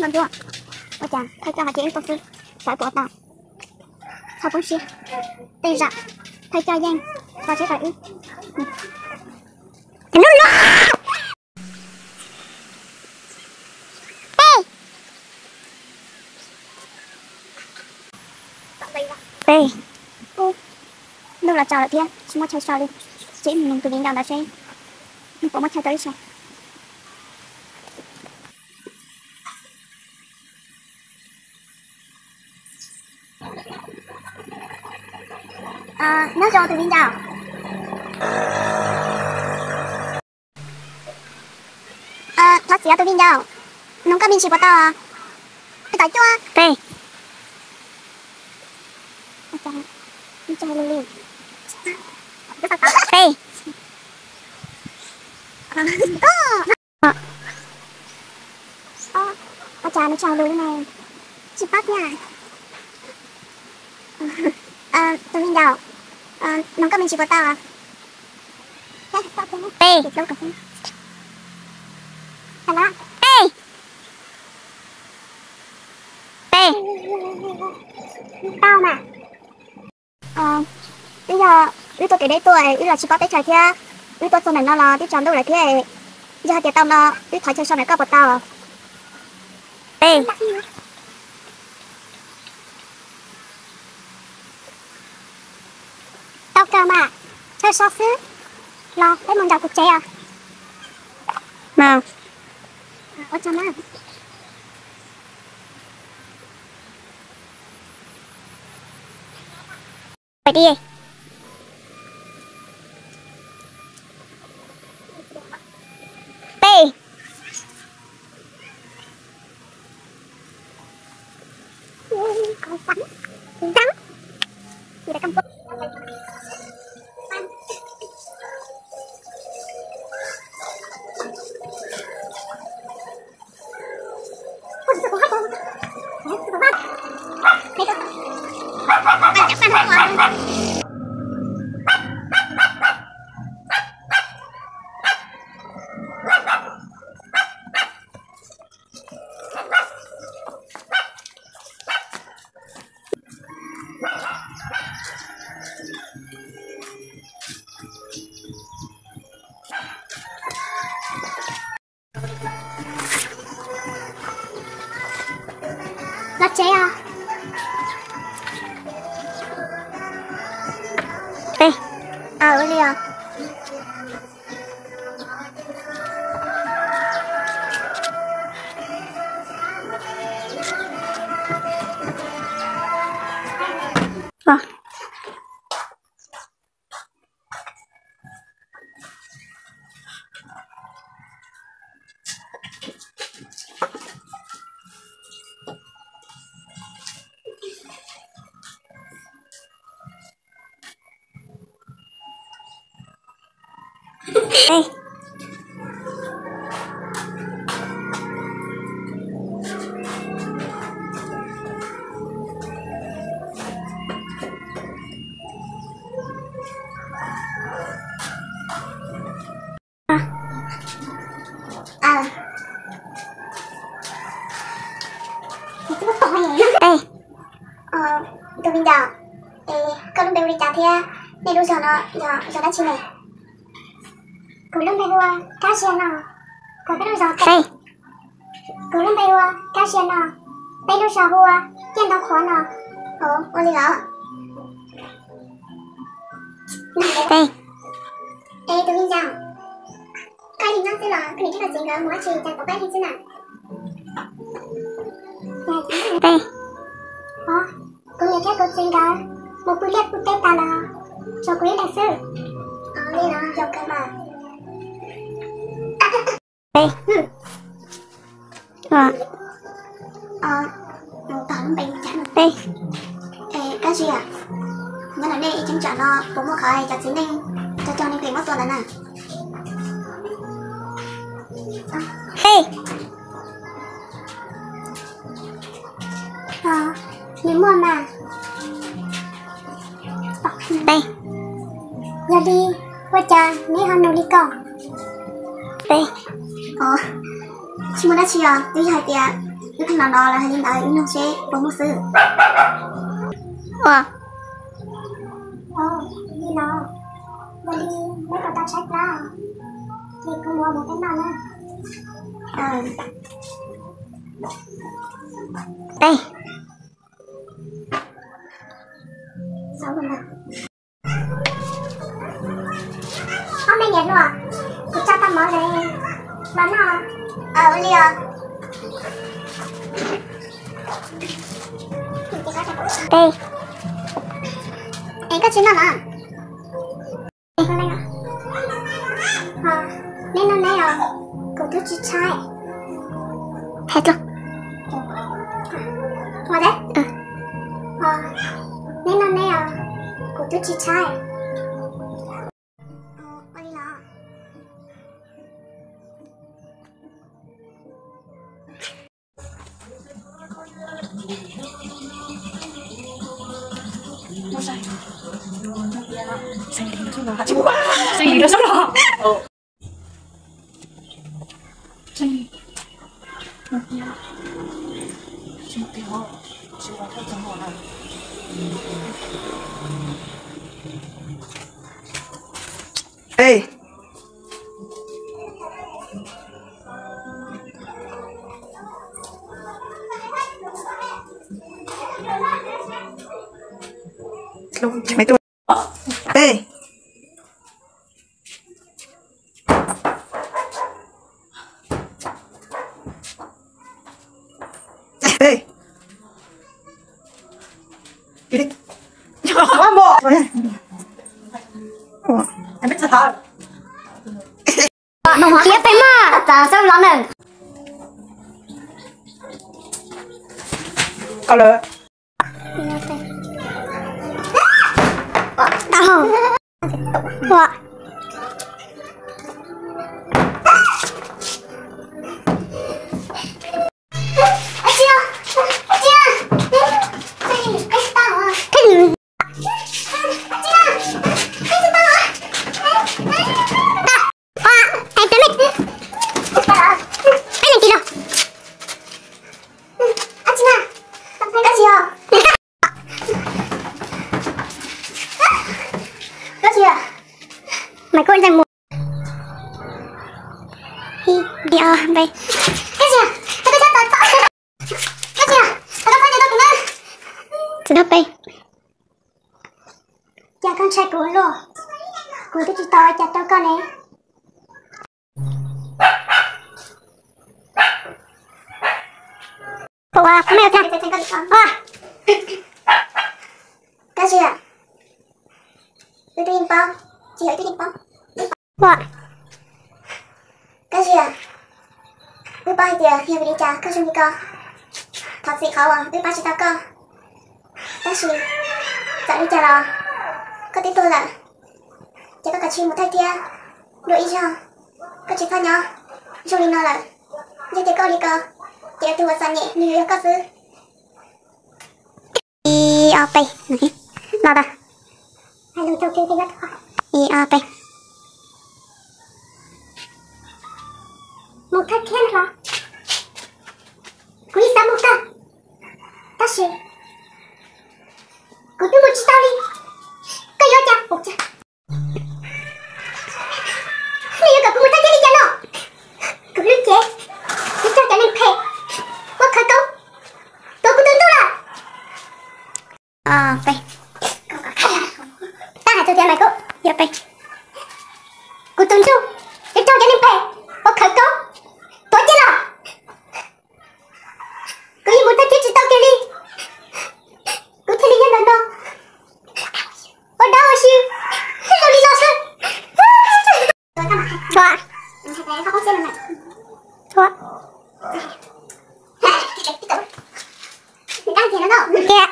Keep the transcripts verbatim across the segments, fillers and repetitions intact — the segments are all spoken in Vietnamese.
ngon chưa? Ôi chà, thầy cho hai chị tôi sư phải của tao. Sao cũng xia. Tây dạ, thầy cho giang, tao sẽ phải ư. Nó lo. Tê. Ô, đâu là chào lại thiên, chúng ta chơi sao đi. Chị mình từ đến đâu đã chơi. Mình có mất chơi tới sao? À, nó cho từ đến đâu? À, nó chỉ từ đến đâu? Nó có mình chỉ có tao à? Tại cho à? Tê. Đi chơi luôn đi. Tê. Ờ. Ờ, bà cha nó chào luôn này. Chị bắt nha. À, tôi mình đâu? À, nó có mình chỉ có tao à? Tê. Đâu cả không? Thằng đó. Tê. Tê. Tao mà. Ờ, bây giờ bây tôi kể đấy tôi bây là chỉ có tới trời kia. Bây tôi sau này nó là tôi chọn đâu lại thế. Giờ thì tao nó bây thoại chơi sau này có một tao à. Tê. Tao cơ mà chơi sao xứ lo thấy mong đào cuộc chơi à nào ở trong đó phải đi Tê. Con bắn rắn gì là cầm bút là chế à? Tê. À ở đây à? À. Đây. À. À. Đây. Ờ, tôi mình đào. Ê, con lúc đây đi chào thia. Này lúc giờ nó, giờ, giờ đã chi này. Cứ lúc đây hua, cá xe nào. Còn cái lúc giờ tê. Cứ lúc đây hua, cá xe nào. Đây lúc giờ hua, chân đau khó nào. Ồ, có gì đó. Tê. Ê, tôi mình đào. Cái gì nó sẽ là, cái này chắc là chuyện gỡ mỗi chuyện chẳng có cái gì chứ nào. Tê. Ờ, cô nhớ chắc cô chuyện gỡ. Một quy liệt của tê ta là cho quý đại sư. Ờ, đây là dòng cơ mà. Tê. Ờ. Ờ, tóm bệnh chẳng tê. Ê, cái gì à? Nên là đây chẳng chọn nó cũng một khởi cho chính ninh cho cho nên quyền mất tuần là nè. Ê. Ờ, nếu mua mà đây giờ đi qua cha nếu hắn đâu đi con đây ờ chỉ muốn đã chia đi hai tiền Yêu thương nào đó là hình ở yêu xe bố một sư. Wow. Ồ, đi nào. Và đi mấy con tao sách ra. Thì con mua một cái nào nữa. Ờ. Đây. Sáu con nào. Hôm nay nhật luôn à? Thì cho tao mở đây. Bán nào? Ờ, đi à. Đây. Đây có chín nào à? Đây con này à? Ờ, nên nó này à? Cổ thứ chị trai. Hết rồi. Ngoài đấy? Ừ. Ờ, nên nó này à? Cổ thứ chị trai. Ờ, đi nào? Suy nghĩ đó sắp rồi. Ừ. Suy nghĩ. Suy nghĩ đó. Suy nghĩ theo trong này. Ê. Luôn mấy tuổi. Ê. Ê. Đi đi. Quá bộ. Em biết sao thôi. Nông hóa tiếp tay mà. Chả xem lắm này. Có lỡ. Đau. Wow. Mày cô rằng một đi đi à vậy cái gì à tao chắc tao tao cái gì à tao phải đi đâu nữa từ đâu đây cha con trai của luôn của cái chị tao cha tao con này cậu à mẹ cha à cái gì à tôi đi bao chị hãy đi bao wow cái gì à tôi bay thì hiểu đi cha cái gì cơ thật sự khó à tôi bay chỉ tao cơ cái gì tại đi cha rồi có tiếng tôi là chỉ có cả chi một thay kia đội ý cho có chỉ pha nhau rồi đi nào là nhưng chỉ có đi cơ chỉ là tôi vào sàn nhẹ như có thứ đi ở đây nào đó hai lần trong kia thì rất khó đi ở đây một thay kia là quý sao một ta ta sẽ có tôi một chiếc tao đi cái gì cha một cha nếu gặp một thay kia đi cha nó cứ lúc chế cứ cho cha nên phê quá khởi công tôi cũng tin tôi là à đây ta hãy cho cha mày cô giờ đây cô tin chú để cho cha nên phê quá khởi công tôi chết là có gì muốn ta chết chỉ tao kia đi cứ thế đi nhân lần đâu ở đâu ở siêu sao đi lo sao chua chua đang gì nó đâu kìa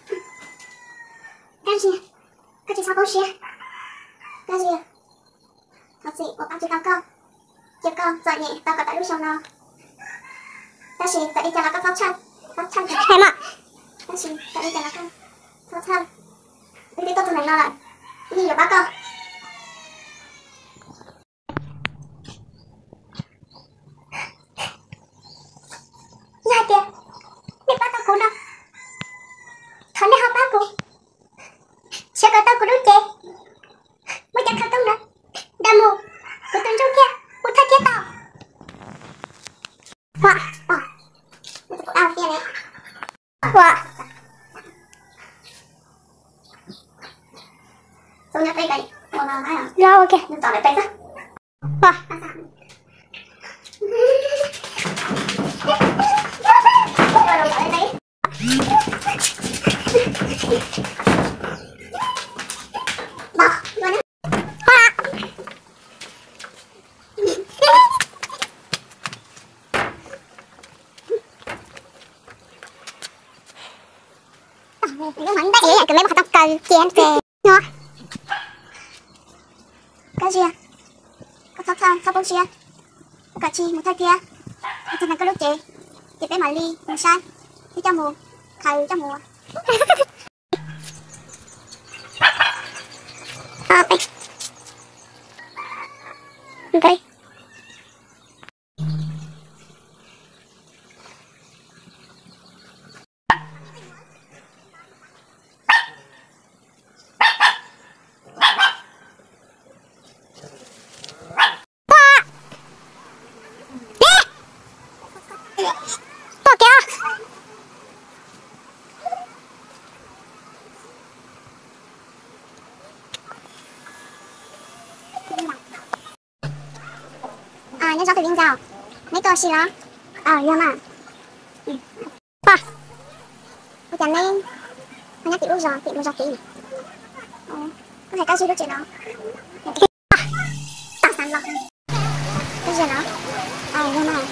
cái gì cái gì sao bố xia cái gì thật sự của tao chỉ tao con chỉ con dạy nhẹ tao có tại lúc sau nào ta chỉ tại đi cho là các pháo chăn pháo chăn em ạ ta chỉ tại đi cho là các pháo chăn đi đi tôi tụi này nào lại đi rồi bác con ra kìa Sẽ có tao của đứa chị. Mới chẳng khá tông nữa. Đà mù. Của tuần trong kia. Một thắt kia tao. Wow. Wow. Ao kia này. Wow. Tôi nhắc đây cái. Một nào hay à? Rồi ok. Mình chọn lại tay đó. Wow. Rồi rồi chọn lại tay. Bỏ. Rồi nè. Hoa. Cái mảnh đấy vậy, cái mấy mặt tóc cờ chén chè. Nó. Cái gì à? Có thóc thang, thóc bông xia. Có cả chi, một thay kia. Thật là có lúc chị. Chị bé mà ly, một sai. Đi cho mùa. Khởi cho mùa. Ờ, đây. Đây. À, nhớ gió từ bên rào. Mấy tôi xì lắm. Ờ, nhớ mà. Ba. Tôi chẳng nên. Tôi nhắc chị lúc gió, chị lúc gió kỹ. Ờ, có thể cao duy lúc chuyện đó. Tạo sản lọc. Cái gì đó. Ờ, nhớ mà.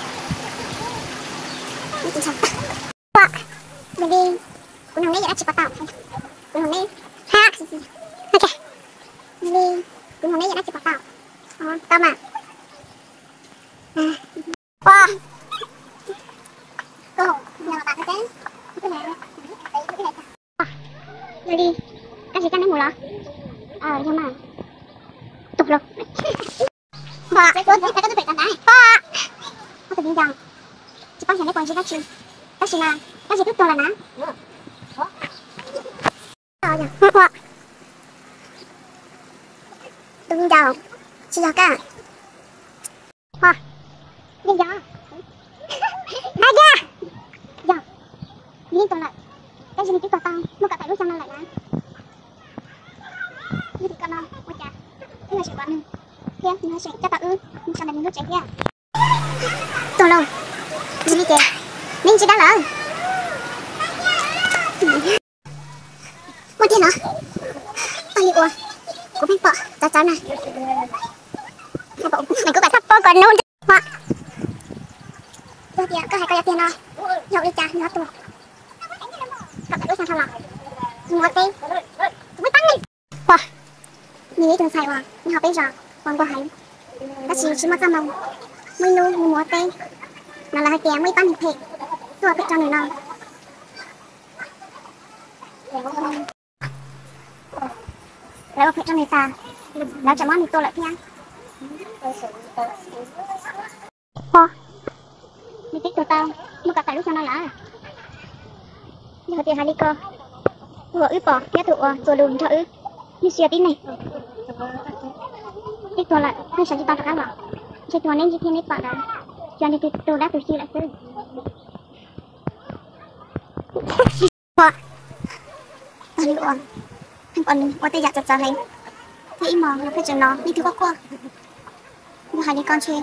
Nó chính xác. Ba. Mình đi. Cũng hôm nay đã chỉ có tạo. Cũng hôm nay. Ha. Ok. Mình đi. Cũng hôm nay đã chỉ có tạo. Ờ, tao mà. Wow. Cô, nhờ bạn cái thế. Cái này, cái này. Rồi đi. Cái gì căn đấy mù lọ? Ờ, nhưng mà tục lục. Wow, cái cô, cái cái tôi phải tận đấy. Wow. Có tự nhiên rằng chỉ có thể lấy quần chỉ các chị. Các chị là, các chị cứ tôi là ná. Ờ, nhờ. Wow. Tự nhiên rằng chị là cả. Wow. Đi gió. Ra ra. Gió. Liên tục lại. Cái gì mình cứ tao tao. Mua cả tại lúc trong nó lại nè. Như thì con non. Ôi chà. Cái này sẽ quả mình. Kia. Mình sẽ cho tao ư. Mình sẽ đánh nước chảy kia. Tổ lông. Mình đi kìa. Mình chỉ đã lỡ. Một thiên hả? Ôi ủa. Cũng phải bỏ. Chá chá này. Mình cứ phải thắp bó còn nôn. Hoa. Tôi kìa, có hai cái tiền rồi. Nhậu đi cha, nhậu tù. Cặp tại đối sang thằng lọc. Mua tên. Mới tăng đi. Hoa. Nhìn đi từng xài hoa. Mình học bây giờ. Còn có hành. Các chị chỉ mất ra mông. Mới nu, mình mua tên. Nó là hai kẻ mới tăng hình thể. Tôi phải cho người nào. Lại phải cho người ta. Nó chẳng mong mình tôi lại theo. Hoa. Mình thích tụi tao. Mua cả tại lúc cho nó lá. Nhưng mà tiền hai đi cơ. Vừa ướp bỏ. Ghé tụi vừa lùn cho ướp. Như xìa tí này. Thích tụi lại. Hay sáng cho tao thật ăn bảo. Chị tụi nên chỉ thiên nít bạn đã. Cho nên tụi đã tụi chi lại xứ. Hoa. Tao đi uống. Thằng còn qua tay giặt chặt chặt hình. Thế im mò. Nó phải chờ nó. Đi thứ qua qua. Giờ hai đi con chê.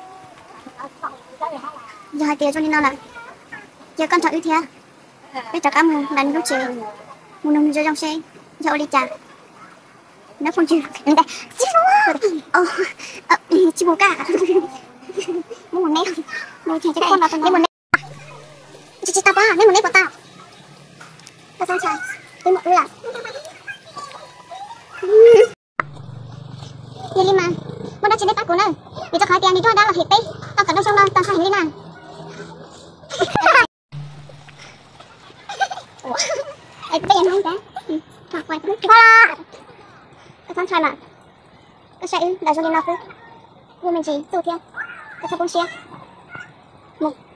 Giờ hai tiền cho nên nó lại. Giờ con chọn ưu thế. Bây giờ cả mù đánh lúc chê. Mù nông cho trong xe. Giờ ô đi chà. Nó không chịu. Chị bố. Ồ. Chị bố cả. Mù một nét. Mù thầy cho con vào tầng đó. Chị chị tao quá. Nên một nét của tao. Tao sao trời. Đi một ưu lại. Đi đi mà. Muốn đã chỉ lấy tao của nơi. Vì cho khỏi tiền đi thôi đã là hiệp tí. Tao cần đâu xong đâu. Tao khai hình đi nào. Ủa. Ê, bây giờ không thế. Hoặc quay cái nước. Voilà. Tao sáng khai mà. Tao sẽ ư. Đã cho đi nào cứ. Vô mình gì. Tù thiên. Tao cho con xe. Một.